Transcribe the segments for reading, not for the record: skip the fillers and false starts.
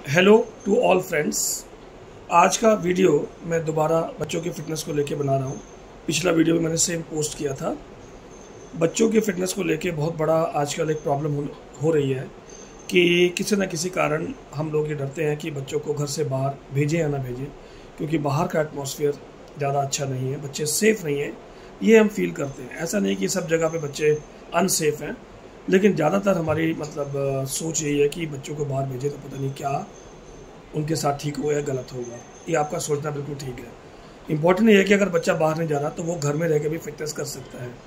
Hello to all friends. आज का video मैं दोबारा बच्चों की फ़िटनेस को लेके बना रहा हूँ। पिछला वीडियो में मैंने सेम पोस्ट किया था। बच्चों की फ़िटनेस को लेके बहुत बड़ा आजकल एक प्रॉब्लम हो रही है कि किसी न किसी कारण हम लोग ये डरते हैं कि बच्चों को घर से बाहर भेजें या ना भेजें, क्योंकि बाहर का एटमॉस्फेयर ज़्यादा अच्छा नहीं है, बच्चे सेफ़ नहीं हैं, ये हम फील करते हैं। ऐसा नहीं कि सब जगह पे बच्चे अनसेफ़ हैं, लेकिन ज़्यादातर हमारी सोच यही है कि बच्चों को बाहर भेजें तो पता नहीं क्या उनके साथ ठीक होगा या गलत होगा। ये आपका सोचना बिल्कुल ठीक है। इम्पॉर्टेंट ये है कि अगर बच्चा बाहर नहीं जा रहा तो वो घर में रह के भी फिटनेस कर सकता है।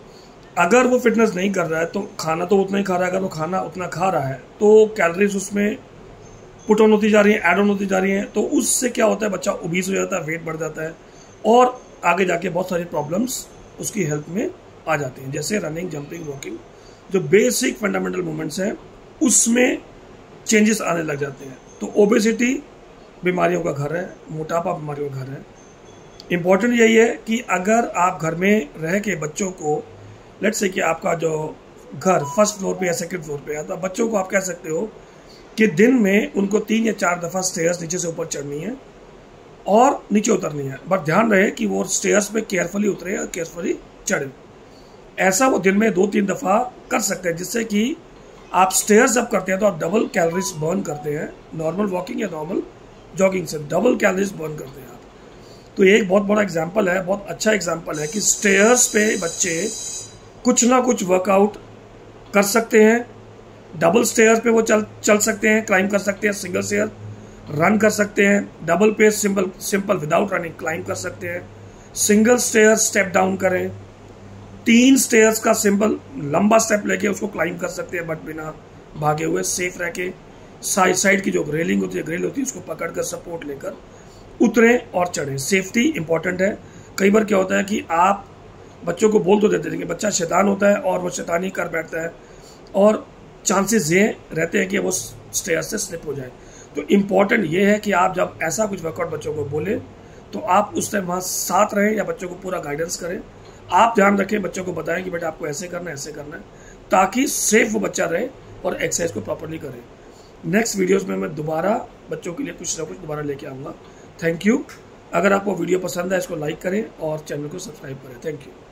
अगर वो फिटनेस नहीं कर रहा है तो खाना तो उतना ही खा रहा है, अगर वो खाना उतना खा रहा है तो कैलोरीज उसमें पुट ऑन होती जा रही हैं, ऐड ऑन होती जा रही हैं, तो उससे क्या होता है, बच्चा ओबीस हो जाता है, वेट बढ़ जाता है और आगे जाके बहुत सारी प्रॉब्लम्स उसकी हेल्थ में आ जाती हैं, जैसे रनिंग, जंपिंग, वॉकिंग, जो बेसिक फंडामेंटल मूवमेंट्स हैं उसमें चेंजेस आने लग जाते हैं। तो ओबेसिटी बीमारियों का घर है, मोटापा बीमारियों का घर है। इम्पॉर्टेंट यही है कि अगर आप घर में रह के बच्चों को, लेट्स से कि आपका जो घर फर्स्ट फ्लोर पे या सेकंड फ्लोर पे है, तो बच्चों को आप कह सकते हो कि दिन में उनको 3 या 4 दफ़ा स्टेयर्स नीचे से ऊपर चढ़नी है और नीचे उतरनी है, बट ध्यान रहे कि वो स्टेयर्स पे केयरफुली उतरे और केयरफुली चढ़े। ऐसा वो दिन में 2-3 दफ़ा कर सकते हैं, जिससे कि आप स्टेयर्स जब करते हैं तो आप डबल कैलोरीज बर्न करते हैं। नॉर्मल वॉकिंग या नॉर्मल जॉगिंग से डबल कैलोरीज बर्न करते हैं आप। तो ये एक बहुत बड़ा एग्जांपल है, बहुत अच्छा एग्जांपल है कि स्टेयर्स पे बच्चे कुछ ना कुछ वर्कआउट कर सकते हैं। डबल स्टेयर्स पे वो चल सकते हैं, क्लाइंब कर सकते हैं, सिंगल स्टेयर रन कर सकते हैं, डबल पे सिंपल विदाउट रनिंग क्लाइंब कर सकते हैं, सिंगल स्टेयर स्टेप डाउन करें, 3 स्टेयर्स का सिंपल लंबा स्टेप लेके उसको क्लाइंब कर सकते हैं, बट बिना भागे हुए, सेफ रह के। साइड की जो रेलिंग होती है, ग्रिल होती है, उसको पकड़ कर सपोर्ट लेकर उतरें और चढ़ें। सेफ्टी इंपॉर्टेंट है। कई बार क्या होता है कि आप बच्चों को बोल तो देते हैं कि बच्चा शैतान होता है और वो शैतानी कर बैठता है और चांसेस ये रहते हैं कि वो स्टेयर से स्लिप हो जाए। तो इम्पॉर्टेंट ये है कि आप जब ऐसा कुछ वर्कआउट बच्चों को बोले तो आप उस टाइम वहाँ साथ रहें या बच्चों को पूरा गाइडेंस करें। आप ध्यान रखें, बच्चों को बताएं कि बेटा आपको ऐसे करना है, ऐसे करना है, ताकि सेफ वो बच्चा रहे और एक्सरसाइज को प्रॉपरली करे। नेक्स्ट वीडियोस में मैं दोबारा बच्चों के लिए कुछ ना कुछ दोबारा लेके आऊँगा। Thank you. अगर आपको वीडियो पसंद है इसको लाइक करें और चैनल को सब्सक्राइब करें। Thank you.